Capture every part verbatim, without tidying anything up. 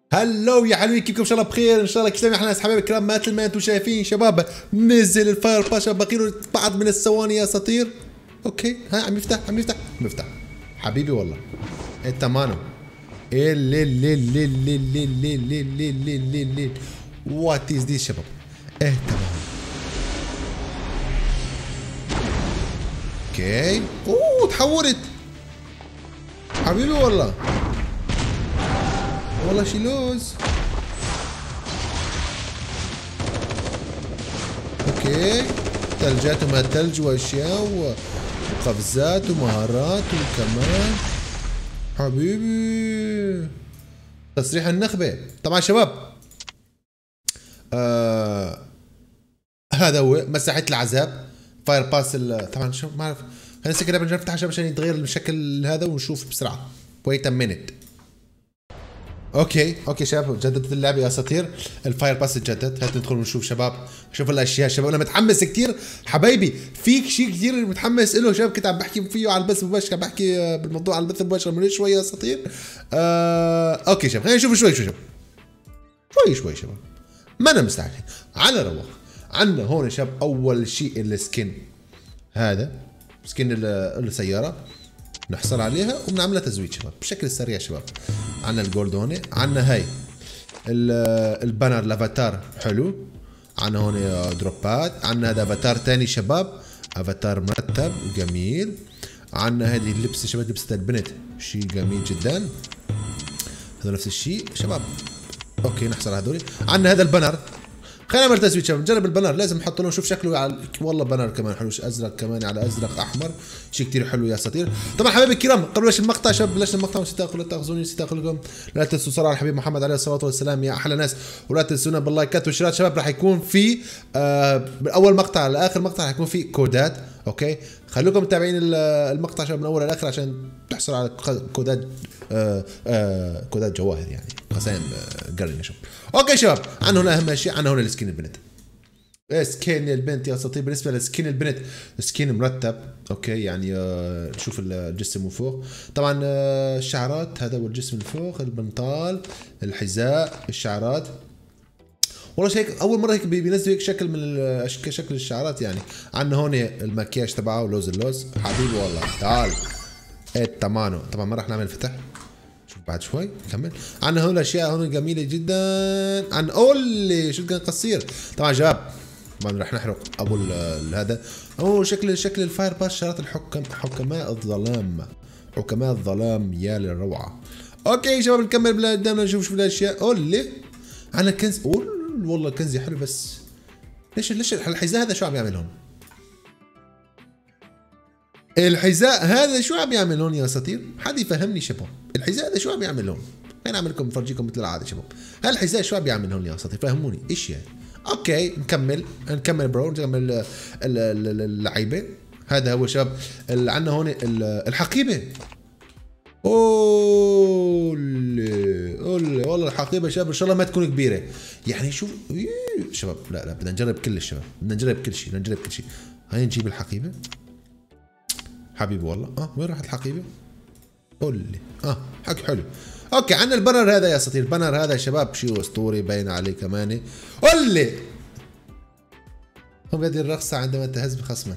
هلو يا حلوين، كيفكم؟ ان شاء الله بخير، ان شاء الله كلام. احنا ناس حبايب الكرام، مثل ما انتم شايفين شباب، نزل الفاير باشا باقي له بعض من الثواني يا اساطير. اوكي، ها عم يفتح عم يفتح عم يفتح حبيبي والله. انت مانو الليل ليل ليل ليل ليل ليل ليل ليل ليل ليل ليل وات از ذيس شباب. ايه تمام. اوكي، اوه تحولت حبيبي والله، والله شي لوز. اوكي، ثلجات وما ثلج واشياء وقفزات ومهارات وكمان حبيبي تصريح النخبة. طبعا شباب آه هذا هو مساحة العذاب فاير باس. طبعا شوف ما اعرف، خلينا نسكر قبل نفتح عشان يتغير الشكل هذا ونشوف بسرعة. ويت ا مينت. اوكي اوكي شباب، جددت اللعبه يا اساطير، الفاير باس اتجدد. هات ندخل ونشوف شباب، شوف الاشياء شباب. انا متحمس كثير حبايبي، في شيء كثير متحمس له شباب. كنت عم بحكي فيه على البث المباشر، عم بحكي بالموضوع على البث المباشر من شوي يا اساطير. آه اوكي شباب، خلينا نشوف شوي شوي شباب، شوي شوي شباب، ما انا مستعجلين على رواق. عندنا هون شباب اول شيء السكن، هذا سكن السياره، نحصل عليها وبنعملها تزويد شباب بشكل سريع شباب. عندنا الجولد هون، عندنا هاي البانر الافاتار حلو، عندنا هون دروبات، عندنا هذا افاتار ثاني شباب، افاتار مرتب وجميل. عندنا هذه اللبسه شباب، لبسه البنت شيء جميل جدا، هذا نفس الشيء شباب. اوكي نحصل على هذول. عندنا هذا البانر، خلينا نعمل تسويت شباب، نجرب البنر، لازم نحط له نشوف شكله على والله بنر كمان حلو، ازرق كمان على ازرق احمر، شيء كثير حلو يا اساطير. طبعا حبايبي الكرام، قبل بلش المقطع شباب، بلشنا المقطع، نسيت اخذ لا تاخذوني، نسيت اخذ لكم لا تنسوا صلاه على الحبيب محمد عليه الصلاه والسلام يا احلى ناس، ولا تنسونا باللايكات والشيرات شباب. راح يكون في آه من اول مقطع لاخر مقطع راح يكون في كودات. اوكي خلوكم متابعين المقطع شباب من اول لاخر عشان تحصل على كودات آه آه كودات جواهر، يعني قسائم آه قرن يا شباب. اوكي شباب، عندنا هنا اهم شيء، عندنا هنا السكين البنت، سكين البنت يا اساطير. بالنسبه لسكين البنت، سكين مرتب. اوكي يعني آه نشوف الجسم من فوق. طبعا آه الشعرات، هذا هو الجسم من فوق، البنطال، الحذاء، الشعرات. والله هيك اول مره هيك بينزلوا هيك شكل من شكل الشعرات يعني. عندنا هون المكياج تبعه ولوز اللوز حبيبي والله. تعال ايه تمانو. طبعا ما راح نعمل فتح، شوف بعد شوي نكمل. عندنا هون اشياء هون جميله جدا. عن اولي شو كان قصير. طبعا شباب طبعا رح نحرق ابو هذا. اوه شكل شكل الفاير باس، شارات الحكم، حكماء الظلام، حكماء الظلام يا للروعه. اوكي شباب نكمل بلا قدامنا نشوف شو الاشياء. اولي عندنا كنز، أول والله كنزي حلو، بس ليش ليش الحذاء هذا شو عم يعمل هون؟ الحذاء هذا شو عم يعمل هون يا اساطير؟ حد يفهمني شباب، الحذاء هذا شو عم يعمل هون؟ خليني اعمل لكم بفرجيكم مثل العاده شباب، هالحذاء شو عم يعمل هون يا اساطير؟ فهموني ايش يعني؟ اوكي نكمل نكمل برو، نكمل اللعيبه. هذا هو شباب اللي عندنا هون الحقيبه. اولي اولي والله الحقيبه شباب ان شاء الله ما تكون كبيره يعني. شوف شباب، لا لا بدنا نجرب كل الشباب، بدنا نجرب كل شيء، بدنا نجرب كل شيء. هاي نجيب الحقيبه حبيبي والله. اه وين راحت الحقيبه؟ قولي اه حق حلو. اوكي عندنا البنر هذا يا اساطير، البنر هذا يا شباب شيء اسطوري باين عليه كمان. قولي هم هذه الرقصه عندما تهز بخصمه.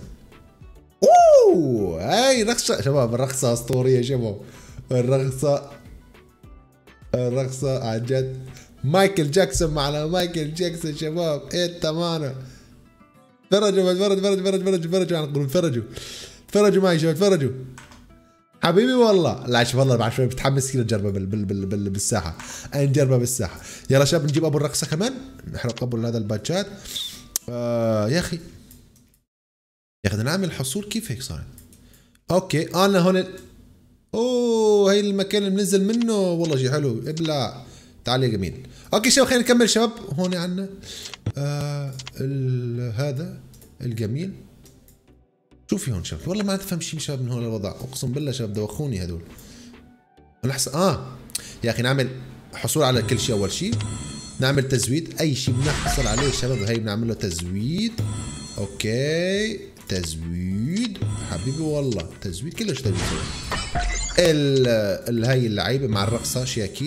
اوه هاي رقصه شباب، الرقصه اسطوريه شباب، الرقصه الرقصه عن جد مايكل جاكسون معنا، مايكل جاكسون شباب. ايه تماما. فرجوا فرجوا فرجوا فرجوا فرجوا فرجوا عن نقول فرجوا فرجوا معي شباب، فرجوا حبيبي والله. لا شوف والله بعد شوي بتحمس كثير نجربها بال بال بال بال بالساحه، نجربها بالساحه. يلا شباب نجيب ابو الرقصه كمان، نحرق ابو هذا الباتشات. آه يا اخي يا اخي بدنا نعمل حصول، كيف هيك صار؟ اوكي انا هون. اوه هي المكان اللي بننزل منه، والله شيء حلو. ابلع تعال يا جميل. اوكي شباب خلينا نكمل شباب. هون عندنا آه هذا الجميل. شوفي هون شباب، والله ما تفهم شيء شباب من هون الوضع، اقسم بالله شباب دوخوني هذول. لحظة اه يا اخي نعمل حصول على كل شيء. اول شيء نعمل تزويد، اي شيء بنحصل عليه شباب هي بنعمل له تزويد. اوكي تزويد حبيبي والله، تزويد كلش تزويد. ال هاي اللعيبه مع الرقصه شيء اكيد.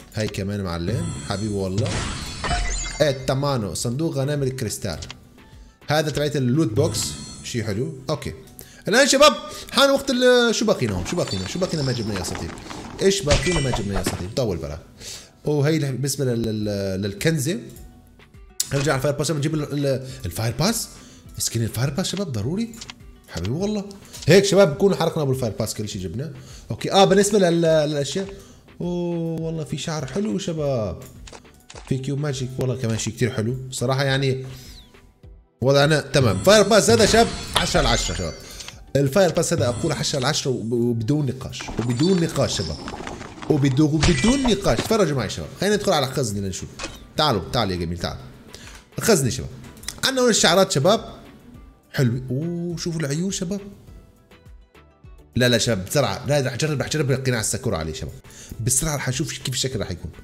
هاي كمان معلم حبيبي والله. ايه تمانو صندوق غنائم الكريستال، هذا تبعت اللوت بوكس، شيء حلو. اوكي الان شباب حان وقت شو باقينا هون، شو باقينا شو باقينا ما جبنا يا سطير، ايش باقينا ما جبنا يا سطير، طول بلا. وهي بالنسبه للكنزه. نرجع على الفاير باس نجيب الفاير باس، سكين الفاير باس شباب ضروري حبيبي والله. هيك شباب بكون حرقنا ابو الفاير باس كل شيء جبناه. اوكي اه بالنسبه للاشياء، اوه والله في شعر حلو شباب، في كيو ماجيك والله كمان شيء كثير حلو صراحه يعني وضعنا تمام. فاير باس هذا شاب عشرة على عشرة شباب، الفاير باس هذا اقول عشرة على عشرة وبدون نقاش، وبدون نقاش شباب، وبدون وبدون نقاش. تفرجوا معي شباب، خلينا ندخل على خزني لنشوف. تعالوا تعالوا يا جميل تعالوا الخزني شباب. عندنا هون الشعرات شباب حلوه، اوه شوفوا العيون شباب. لا لا شباب بسرعه، لا رح اجرب رح اجرب قناع الساكورا عليه شباب بسرعه، رح اشوف كيف الشكل رح يكون.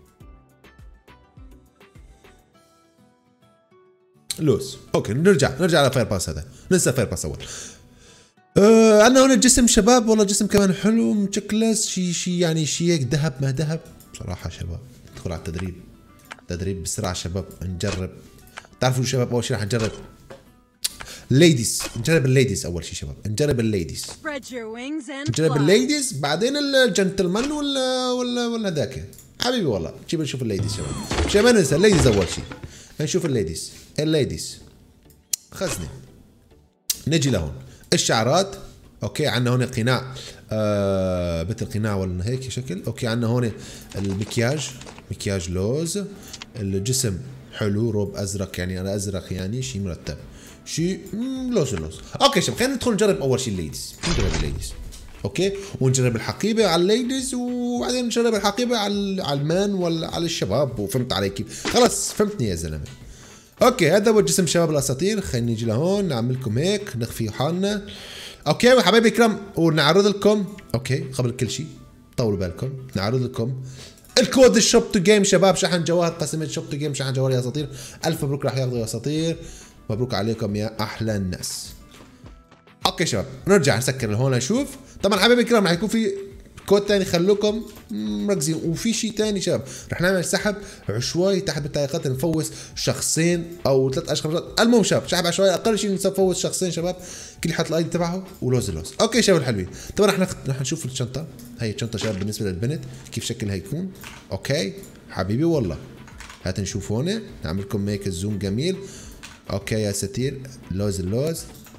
لوز اوكي نرجع نرجع على فاير باس هذا، ننسى فاير باس اول. آه عندنا هون الجسم شباب، والله جسم كمان حلو مشكلس، شيء شيء يعني شيء هيك ذهب ما ذهب بصراحه شباب. ندخل على التدريب، تدريب بسرعه شباب نجرب. تعرفوا شباب اول شيء رح نجرب ليديز، نجرب الليديز اول شيء شباب، نجرب الليديز نجرب الليديز بعدين الجنتلمان ولا ولا ولا ذاك حبيبي والله. جيب نشوف الليديز شباب، مش ما ننسى الليديز اول شيء. نشوف الليديز الليديز خزنه. نجي لهون الشعرات. اوكي عندنا هون قناع آه مثل قناع ولا هيك شكل. اوكي عندنا هون المكياج، مكياج لوز. الجسم حلو، روب ازرق يعني انا ازرق يعني شيء مرتب، شيء لوز لوز. اوكي شباب خلينا ندخل نجرب اول شيء الليديز، نجرب الليديز اوكي، ونجرب الحقيبه على الليديز، وبعدين نجرب الحقيبه على على المان ولا على الشباب. وفهمت علي كيف؟ خلص فهمتني يا زلمه. اوكي هذا هو جسم شباب الاساطير. خلينا نيجي لهون نعمل لكم هيك نخفي حالنا. اوكي حبايبي الكرام ونعرض لكم اوكي قبل كل شيء طولوا بالكم نعرض لكم الكود الشوب تو جيم شباب. شحن جواهر قسمة شوب تو جيم، شحن جواهر يا اساطير. الف مبروك راح ياخذوا يا اساطير، مبروك عليكم يا احلى الناس. اوكي شباب نرجع نسكر هون نشوف. طبعا حبايبي الكرام راح يكون في كود ثاني خلوكم مركزين، وفي شيء ثاني شباب رح نعمل سحب عشوائي تحت بالتعليقات نفوز شخصين او ثلاث اشخاص. المهم شباب سحب عشوائي اقل شيء نفوز شخصين شباب، كل يحط الايدي تبعه ولوز لوز. اوكي شباب الحلوين طبعا رح نخ... رح نشوف الشنطه. هي الشنطه شباب بالنسبه للبنت كيف شكلها يكون. اوكي حبيبي والله هات نشوف هون نعمل لكم هيك الزوم جميل. اوكي يا ستير لوز اللوز.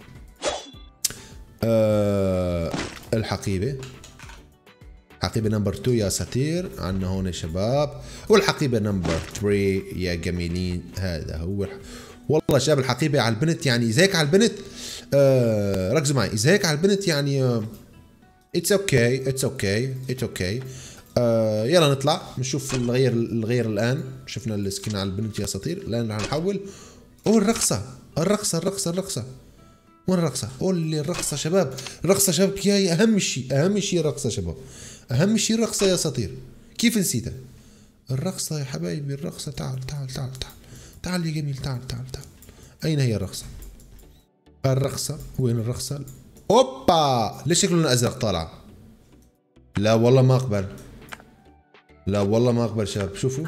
أه الحقيبه حقيبه نمبر اثنين يا ساتير عندنا هون شباب، والحقيبه نمبر ثلاثة يا جميلين. هذا هو الح... والله شباب الحقيبه على البنت يعني اذا هيك على البنت آه ركزوا معي، اذا هيك على البنت يعني اتس اوكي اتس اوكي اتس اوكي. يلا نطلع نشوف نغير نغير الان. شفنا السكين على البنت يا ساتير، الان رح نحول. اوه الرقصه الرقصه الرقصه الرقصه وين الرقصه؟ قول لي الرقصه شباب، الرقصه شباب هي اهم شيء، اهم شيء الرقصه شباب، اهم شيء الرقصه يا سطير. كيف نسيتها؟ الرقصه يا حبايبي الرقصه. تعال تعال تعال تعال تعال يا جميل تعال تعال تعال. اين هي الرقصه؟ الرقصه وين الرقصه؟ اوبا ليش شكله لونه ازرق طالع؟ لا والله ما اقبل، لا والله ما اقبل شباب. شوفوا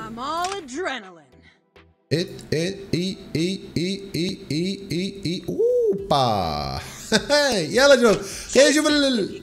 اي اي اي اي اي اي اي اي اي اوبا يلا شباب خلينا نشوف ال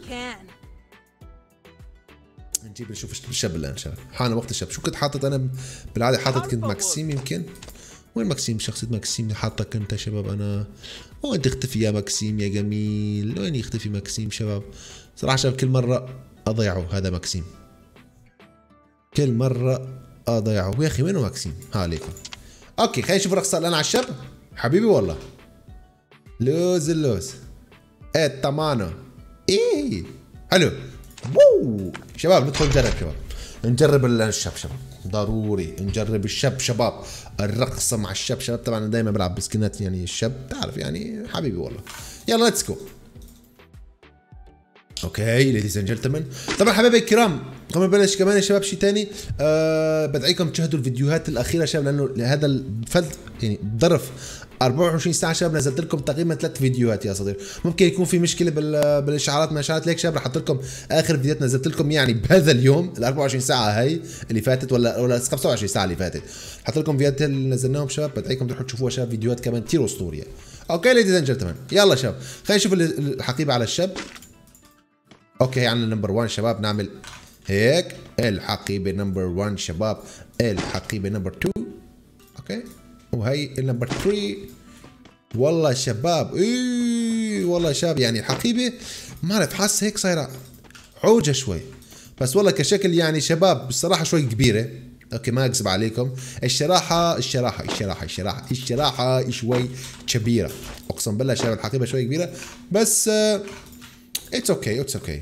نجيب نشوف الشاب الان شباب. حان وقت الشاب. شو كنت حاطط انا بالعاده؟ حاطط كنت ماكسيم يمكن. وين ماكسيم؟ شخصية ماكسيم حاطك انت شباب. انا وين تختفي يا ماكسيم يا جميل؟ وين يختفي ماكسيم شباب؟ صراحة شباب كل مرة اضيعه هذا ماكسيم، كل مرة اضيعه يا اخي. وينه ماكسيم؟ ها عليكم. اوكي خلينا نشوف الرقصة الان على الشاب حبيبي والله. لوز اللوز ايه تمانو ايه حلو. ووو شباب ندخل نجرب شباب، نجرب الشاب شباب ضروري نجرب الشاب شباب. الرقصة مع الشاب شباب. طبعا انا دائما بلعب بسكنات يعني الشاب تعرف يعني حبيبي والله. يلا ليتس جو. اوكي ليديز اند جنتلمان. طبعا حبايبي الكرام قبل ما نبلش كمان يا شباب شيء ثاني أه بدعيكم تشاهدوا الفيديوهات الاخيره شباب، لانه هذا الفلت يعني ظرف أربعة وعشرين ساعه شباب نزلت لكم تقريبا ثلاث فيديوهات يا صديقي. ممكن يكون في مشكله بال... بالاشعارات ما اشعارات ليك شباب، رح احط لكم اخر فيديوهات نزلت لكم يعني بهذا اليوم ال أربعة وعشرين ساعه هي اللي فاتت، ولا ولا خمسة وعشرين ساعه اللي فاتت، حط لكم فيديوهات اللي نزلناهم شباب، بدعيكم تروحوا تشوفوها شباب، فيديوهات كمان كثير اسطوريه. اوكي ليديز اند جنتلمان، يلا شباب خلينا نشوف الحقيبه على الشاب. اوكي عندنا نمبر واحد شباب، نعمل هيك الحقيبه نمبر واحد شباب، الحقيبه نمبر اثنين اوكي، وهي النمبر ثلاثة. والله شباب ايه والله شباب يعني الحقيبه ما اعرف حاسس هيك صايره عوجه شوي، بس والله كشكل يعني شباب بصراحه شوي كبيره. اوكي ما اكذب عليكم، الشراحه الشراحه الشراحه الشراحه الشراحه شوي كبيره، اقسم بالله شباب الحقيبه شوي كبيره، بس اتس اوكي اتس اوكي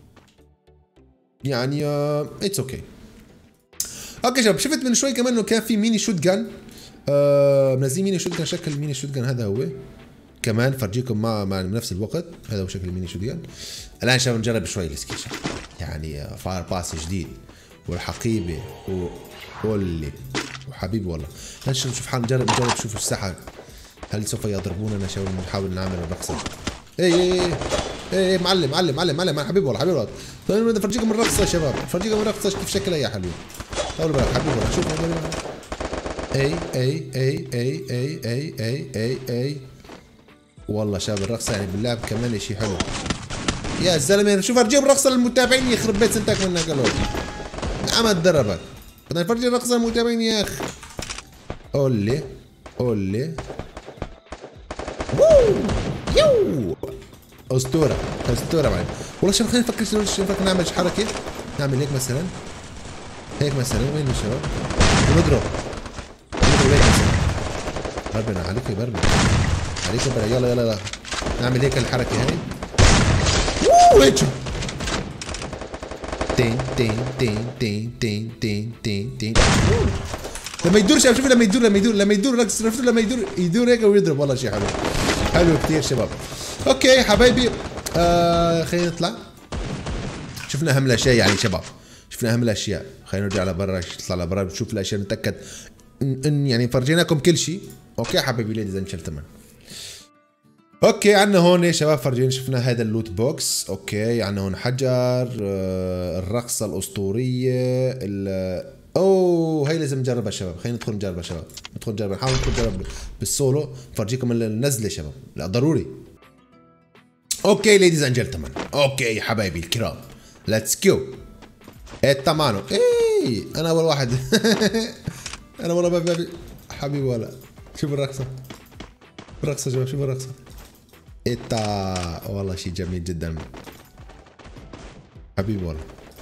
يعني اتس اوكي. اوكي شباب شفت من شوي كمان انه كان في ميني شوت جان، آه منزلين ميني شوت جان، شكل الميني شوت جان هذا هو كمان فرجيكم مع مع بنفس الوقت، هذا هو شكل الميني شوت جان. الان شباب نجرب شوي السكيل يعني فاير باس جديد والحقيبه وقولي وحبيبي والله خلينا نشوف حال نجرب نجرب نشوف الساحه هل سوف يضربوننا شباب، نحاول نعمل الرقصه. اي اي اي اي معلم معلم معلم معلم حبيبي والله حبيبي والله، طيب بدي افرجيكم الرقصه يا شباب، افرجيكم الرقصه كيف شكلها يا حلوين. طولوا بالك حبيبي والله، شوف اي اي اي اي اي اي اي اي اي والله شباب الرقصه يعني باللعب كمان شيء حلو يا زلمه. شوف ارجيهم الرقصه للمتابعين يخرب بيت سنتك منك قالوا عم تدربك، بدنا نفرجي الرقصه للمتابعين يا اخي. قولي قولي ووو يو اسطوره اسطوره معي والله شباب. خلينا نفكر شو نفكر نعمل حركه، نعمل هيك مثلا هيك مثلا، وين الشباب ونضرب نضرب هيك مثلا، بربنا عليكم بربنا عليكم بربنا، يلا يلا يلا نعمل هيك الحركه هاي ووو هيك تين تين تين تين تين تين تين تين لما يدور شباب، شوفوا لما يدور لما يدور لما يدور رقص لما يدور يدور هيك ويضرب، والله شيء حلو حلو كثير شباب. اوكي حبايبي آه خلينا نطلع، شفنا اهم الاشياء يعني شباب، شفنا اهم الاشياء، خلينا نرجع لبرا نطلع لبرا نشوف الاشياء نتاكد ان, إن يعني فرجيناكم كل شيء. اوكي حبايبي ليديز اند جنتلمان. اوكي عندنا هون يا شباب فرجينا شفنا هذا اللوت بوكس. اوكي عندنا هون حجر آه الرقصه الاسطوريه ال اوه هي لازم نجربها شباب، خلينا ندخل نجربها شباب، ندخل نجربها نحاول ندخل نجرب بالسولو نفرجيكم النزله شباب، لا ضروري. اوكي ليديز اند جنتلمان، اوكي حبايبي الكرام ليتس جو التمانو. اي انا اول واحد انا والله بابي حبيبي ولا شوف الرقصه الرقصه شباب، شوف الرقصه اتا والله شيء جميل جدا حبيبي والله.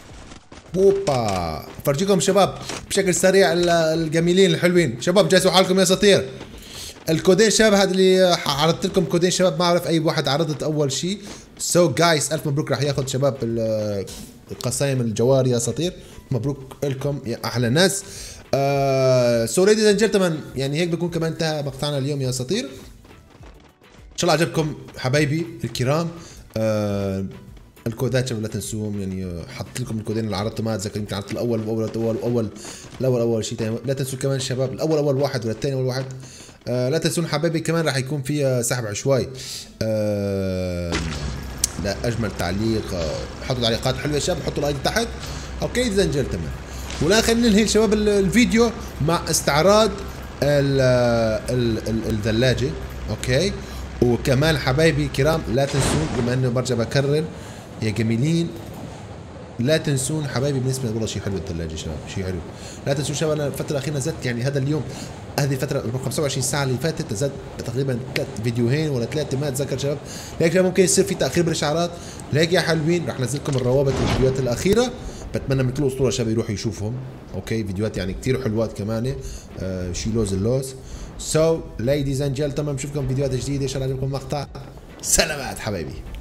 اوبا فرجيكم شباب بشكل سريع الجميلين الحلوين شباب، جهزوا حالكم يا سطير. الكودين شباب هذا اللي عرضت لكم كودين شباب، ما اعرف اي واحد عرضت اول شيء. سو so جايز الف مبروك راح ياخذ شباب القصايم الجوار يا سطير، مبروك لكم يا احلى ناس. سو ليديز اند جنتلمان يعني هيك بكون كمان انتهى مقطعنا اليوم يا سطير. ان شاء الله عجبكم حبايبي الكرام. آه الكودات شباب لا تنسوهم، يعني حطيت لكم الكودين اللي عرضته ما اتذكر يمكن عرضت الاول اول اول اول الاول اول شيء ثاني، لا تنسوا كمان شباب الاول اول واحد ولا الثاني اول واحد. آه لا تنسون حبايبي كمان راح يكون في سحب عشوائي. آه لا اجمل تعليق آه حطوا تعليقات حلوه يا شباب، حطوا لايك تحت. اوكي اذا تمام. ولا خلينا ننهي شباب الفيديو مع استعراض الثلاجه. اوكي وكمان حبايبي الكرام لا تنسون بما انه برجع بكرر يا جميلين، لا تنسون حبايبي بالنسبه والله شيء حلو الثلاجه شباب، شيء حلو. لا تنسون شباب انا الفتره الاخيره نزلت يعني هذا اليوم هذه الفتره خمسة وعشرين ساعه اللي فاتت نزلت تقريبا ثلاث فيديوهين ولا ثلاثه ما اتذكر شباب، لهيك ممكن يصير في تاخير بالاشعارات، لهيك يا حلوين راح انزل لكم الروابط الفيديوهات الاخيره، بتمنى من كل اسطوره شباب يروحوا يشوفهم. اوكي فيديوهات يعني كثير حلوات كمان آه شي لوز اللوز. سو ليديز اند جنتلمان بنشوفكم فيديوهات جديده ان شاء الله. عجبكم المقطع، سلامات حبايبي.